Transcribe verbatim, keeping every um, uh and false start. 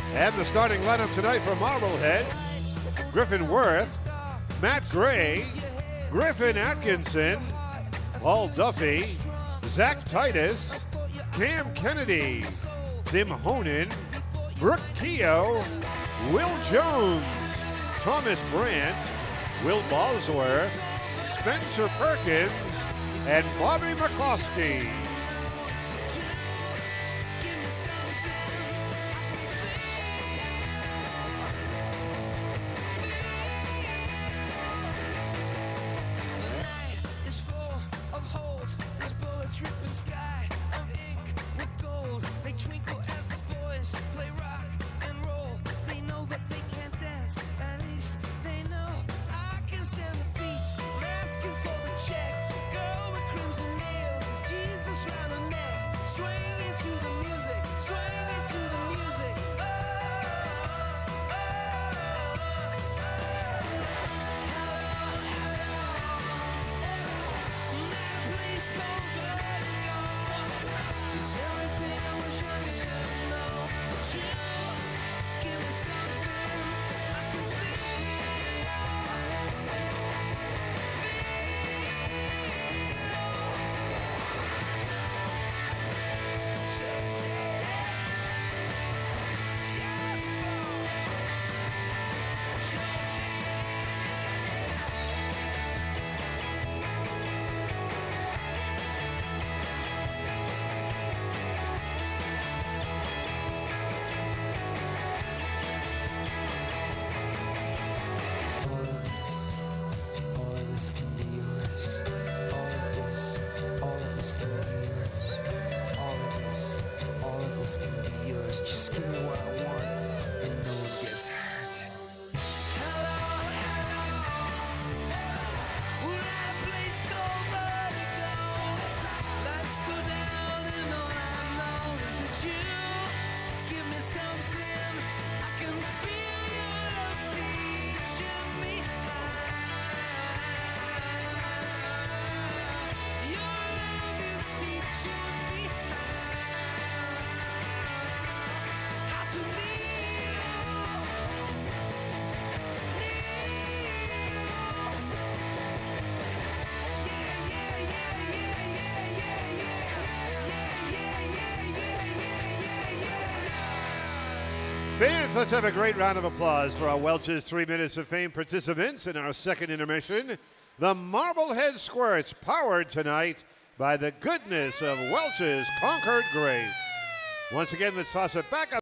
And the starting lineup tonight for Marblehead: Griffin Worth, Matt Gray, Griffin Atkinson, Paul Duffy, Zach Titus, Cam Kennedy, Tim Honan, Brooke Keogh, Will Jones, Thomas Brandt, Will Bosworth, Spencer Perkins, and Bobby McCloskey. Dripping sky of ink with gold. They twinkle as the boys play rock and roll. They know that they can't dance, at least they know I can stand the beats. They're asking for the check. Girl with crimson nails is Jesus round her neck. Swing into the music, swing into the music. Oh, oh, that place called just give me what I want, and no one gets hurt. Hello, hello, we're at a place called Vertigo. Let's go down, and all I know is that you give me something. I can feel your love teaching me how. Your love is teaching me how to live. Fans, let's have a great round of applause for our Welch's Three Minutes of Fame participants in our second intermission. The Marblehead Squirts, powered tonight by the goodness of Welch's Concord Grape. Once again, let's toss it back up.